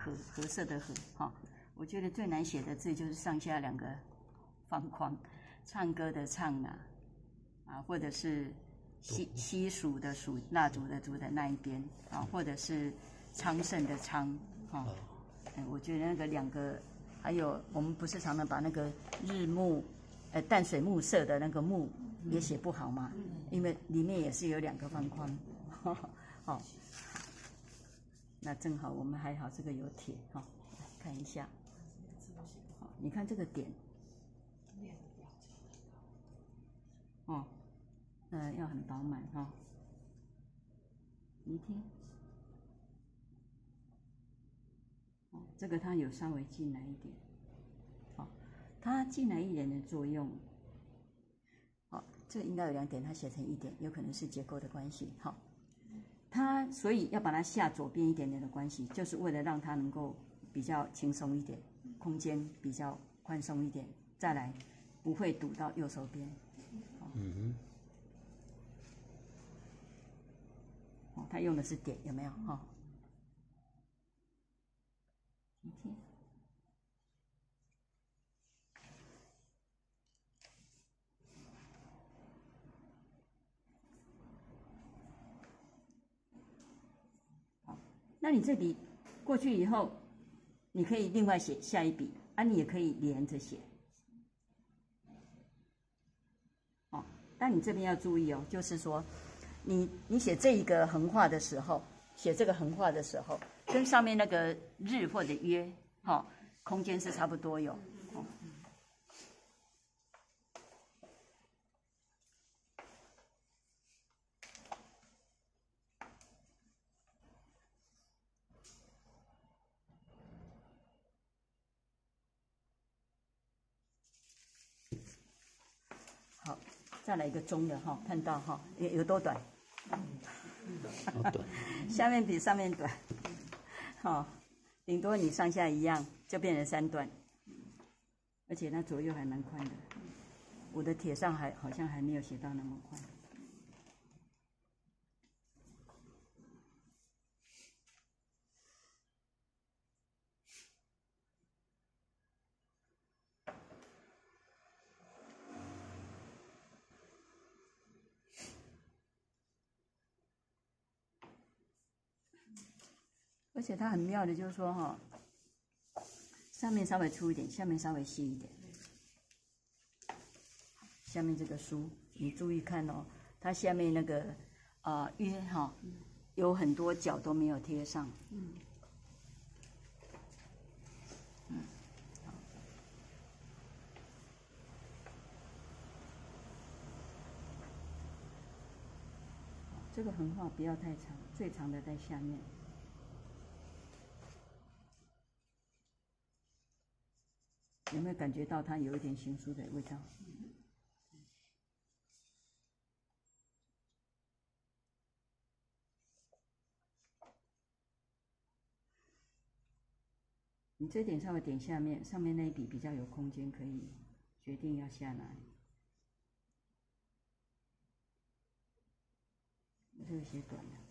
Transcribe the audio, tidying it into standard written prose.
褐色的褐哈。我觉得最难写的字就是上下两个方框，唱歌的唱啊，或者是西蜀的蜀，蜡烛的烛的那一边啊，或者是昌盛的昌哈。我觉得那个两个，还有我们不是常常把那个日暮，淡水暮色的那个暮也写不好嘛，因为里面也是有两个方框，好，那正好我们还好这个有铁哈，看一下，好，你看这个点，哦，要很饱满哈，你听。这个它有稍微进来一点，好，它进来一点的作用，好，这应该有2点，它写成1点，有可能是结构的关系，好，它所以要把它下左边一点点的关系，就是为了让它能够比较轻松一点，空间比较宽松一点，再来不会堵到右手边，哦，它用的是点，有没有哈？好，那你这笔过去以后，你可以另外写下一笔啊，你也可以连着写。哦，但你这边要注意哦，就是说，你写这一个横画的时候，写这个横画的时候，跟上面那个日或者约，哈、哦，空间是差不多有。哦，好，再来一个中的哈，看到哈，有多短？ 好短， 下面比上面短，好，顶多你上下一样，就变成3段，而且它左右还蛮宽的。我的帖上好像还没有写到那么宽。而且它很妙的，就是说哈，上面稍微粗一点，下面稍微细一点。下面这个书，你注意看哦，它下面那个约哈，有很多角都没有贴上。这个横画不要太长，最长的在下面。有没有感觉到它有一点行书的味道？你这点稍微点下面，上面那一笔比较有空间，可以决定要下哪里。我这个写短了。